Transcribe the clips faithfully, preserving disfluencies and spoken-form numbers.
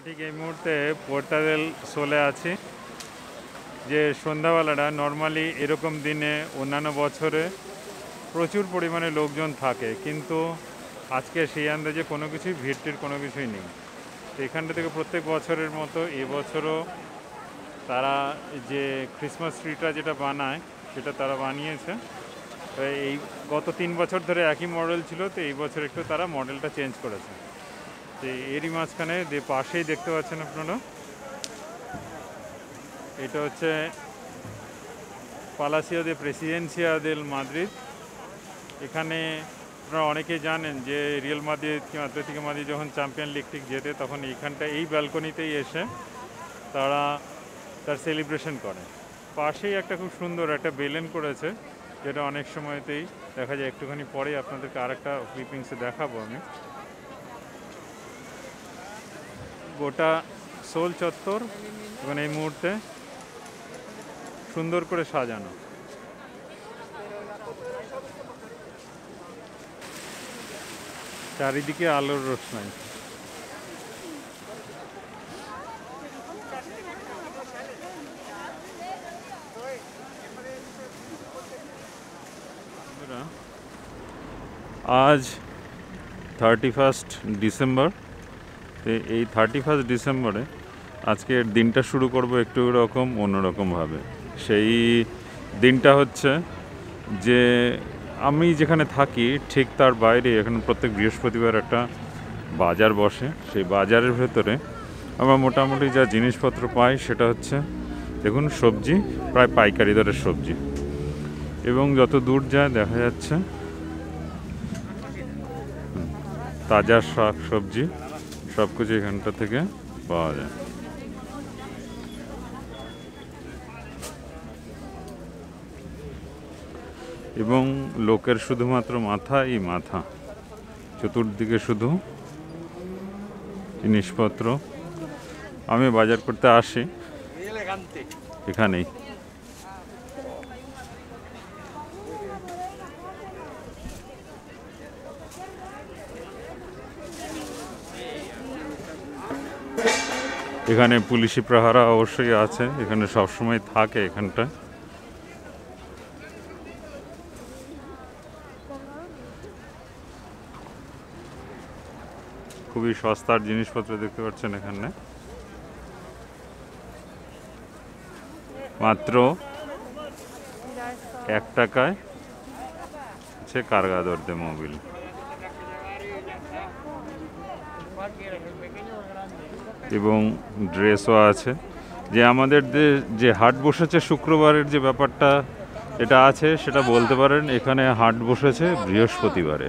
ঠিক এই মুহূর্তে পোর্তাদেল সোলে আছি, যে সন্ধ্যাবেলাটা নর্মালি এরকম দিনে অন্যান্য বছরে প্রচুর পরিমাণে লোকজন থাকে, কিন্তু আজকে সেই আন্দাজে কোনো কিছুই ভিড়টির কোনো কিছুই নেই। তো এখানটা থেকে প্রত্যেক বছরের মতো এবছরও তারা যে ক্রিসমাস ট্রিটা যেটা বানায় সেটা তারা বানিয়েছে। এই গত তিন বছর ধরে একই মডেল ছিল, তো এই বছর একটু তারা মডেলটা চেঞ্জ করেছে। তো এরই মাঝখানে যে পাশেই দেখতে পাচ্ছেন আপনারা, এটা হচ্ছে পালাসিও দে প্রেসিডেন্সিয়া দেল মাদ্রিদ। এখানে আপনারা অনেকেই জানেন যে রিয়াল মাদ্রিদ কিংবা অ্যাটলেটিকো মাদ্রিদ যখন চ্যাম্পিয়ন লিগ টিক জেতে, তখন এইখানটা এই ব্যালকনিতেই এসে তারা তার সেলিব্রেশন করে। পাশেই একটা খুব সুন্দর একটা বেলেন করেছে, যেটা অনেক সময়তেই দেখা যায়। একটুখানি পরেই আপনাদেরকে আরেকটা ক্লিপিংসে দেখাবো আমি। গোটা সোল চত্বর এবং এই মুহূর্তে সুন্দর করে সাজানো। চারিদিকে আলোর রোশনাই। আজ থার্টি ফার্স্ট ডিসেম্বর। এই থার্টি ফার্স্ট ডিসেম্বরে আজকের দিনটা শুরু করব একটু রকম অন্যরকমভাবে। সেই দিনটা হচ্ছে যে আমি যেখানে থাকি ঠিক তার বাইরে এখানে প্রত্যেক বৃহস্পতিবার একটা বাজার বসে। সেই বাজারের ভেতরে আমরা মোটামুটি যা জিনিসপত্র পাই সেটা হচ্ছে, দেখুন, সবজি, প্রায় পাইকারি দরের সবজি, এবং যত দূর যায় দেখা যাচ্ছে তাজা শাক সবজি সব কিছু এখানটা থেকে পাওয়া যায়। এবং লোকের শুধুমাত্র মাথা এই মাথা, চতুর্দিকে শুধু জিনিসপত্র। আমি বাজার করতে আসি এখানেই। এখানে পুলিশি প্রহারা অবশ্যই আছে, এখানে সবসময় থাকে। এখানটা খুবই সস্তার জিনিসপত্র দেখতে পাচ্ছেন। এখানে মাত্র এক টাকায় হচ্ছে কার্গাদর দে মোবিল। এবং ড্রেসও আছে। যে আমাদের যে হাট বসেছে শুক্রবারের যে ব্যাপারটা এটা আছে, সেটা বলতে পারেন এখানে হাট বসেছে বৃহস্পতিবারে।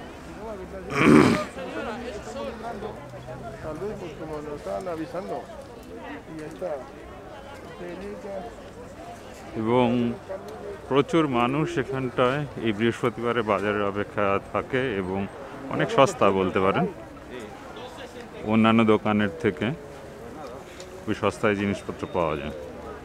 এবং প্রচুর মানুষ এখানটায় এই বৃহস্পতিবারে বাজারের অপেক্ষা থাকে, এবং অনেক সস্তা বলতে পারেন, অন্যান্য দোকানের থেকে খুবই সস্তায় জিনিসপত্র পাওয়া যায়।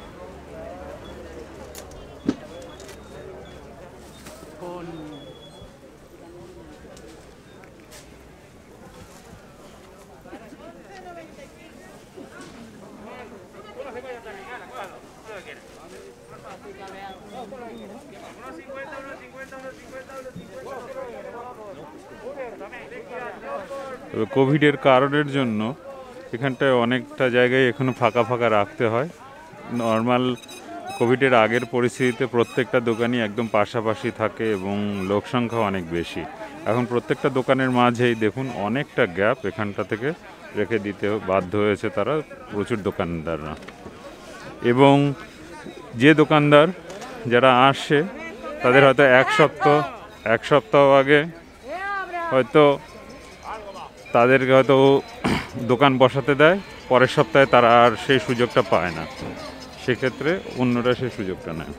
তবে কোভিডের কারণের জন্য এখানটায় অনেকটা জায়গায় এখনো ফাঁকা ফাঁকা রাখতে হয়। নর্মাল কোভিডের আগের পরিস্থিতিতে প্রত্যেকটা দোকানই একদম পাশাপাশি থাকে এবং লোক সংখ্যা অনেক বেশি। এখন প্রত্যেকটা দোকানের মাঝেই দেখুন অনেকটা গ্যাপ এখানটা থেকে রেখে দিতে বাধ্য হয়েছে তারা, প্রচুর দোকানদাররা। এবং যে দোকানদার যারা আসে তাদের হয়তো এক সপ্তাহ এক সপ্তাহ আগে হয়তো তাদেরকে হয়তো দোকান বসাতে দেয়, পরের সপ্তাহে তারা আর সেই সুযোগটা পায় না, সেক্ষেত্রে অন্যরা সেই সুযোগটা নেয়।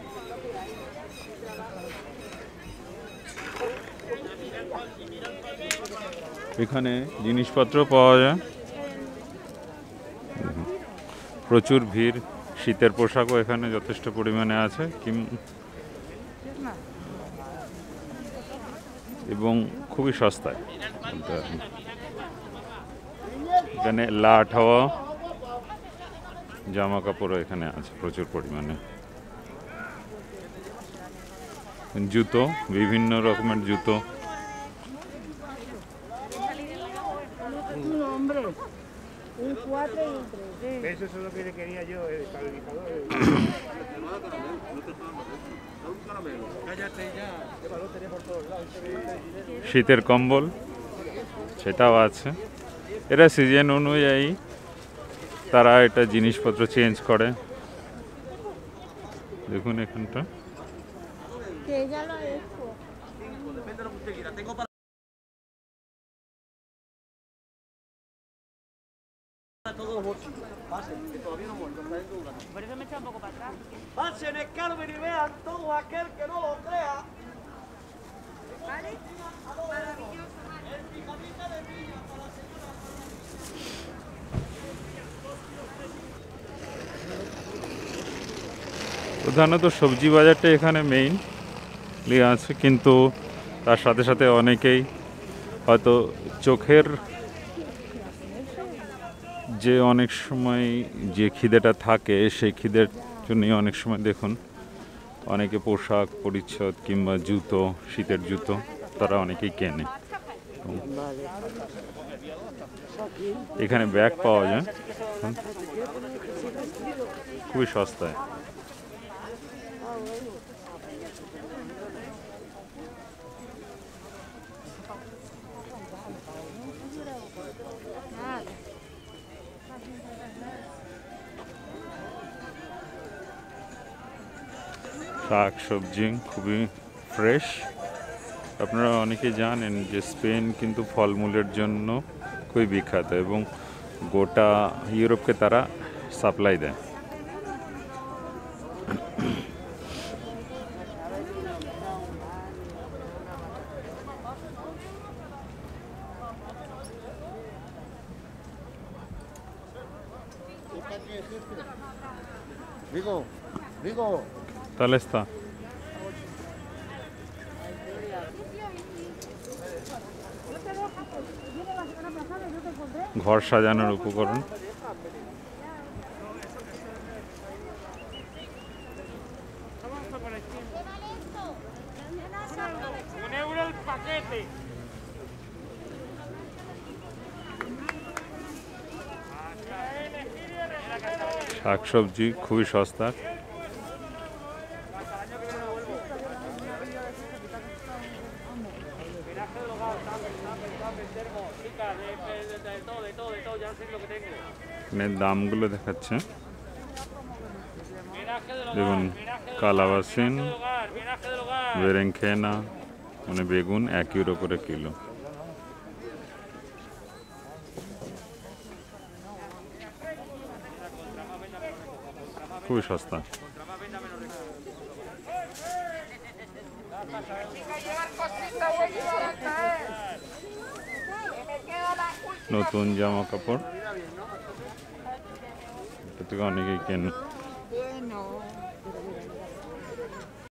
এখানে জিনিসপত্র পাওয়া যায়, প্রচুর ভিড়। শীতের পোশাকও এখানে যথেষ্ট পরিমাণে আছে, এবং খুবই সস্তায় বলতে পারেন। এখানে লাট হওয়া জামা কাপড়ও এখানে আছে প্রচুর পরিমাণে। জুতো, বিভিন্ন রকমের জুতো। শীতের কম্বল সেটাও আছে। এরা সিজন অনুযায়ী তারা এটা জিনিসপত্র চেঞ্জ করে। দেখুন এখানটা প্রধানত সবজি বাজারটা এখানে মেইন আছে, কিন্তু তার সাথে সাথে অনেকেই হয়তো চোখের যে অনেক সময় যে খিদেটা থাকে সেই খিদের জন্যই অনেক সময় দেখুন অনেকে পোশাক পরিচ্ছদ কিংবা জুতো, শীতের জুতো তারা অনেকেই কেনে। এখানে ব্যাগ পাওয়া যায় খুবই সস্তায়। শাক সবজি খুবই ফ্রেশ। আপনারা অনেকে জানেন যে স্পেন কিন্তু ফলমূলের জন্য খুবই বিখ্যাত এবং গোটা ইউরোপকে তারা সাপ্লাই দেয়। Vigo, Vigo. Tal está. ঘর সাজানোর উপকরণ। শাকসবজি খুবই সস্তা। এখানে দামগুলো দেখাচ্ছে, দেখুন কালাবাসিন, বেরেঙ্কেনা মানে বেগুন এক ইউরো করে কিলো। খুবই সস্তা। নতুন জামা কাপড় এটা থেকে অনেকেই কেন।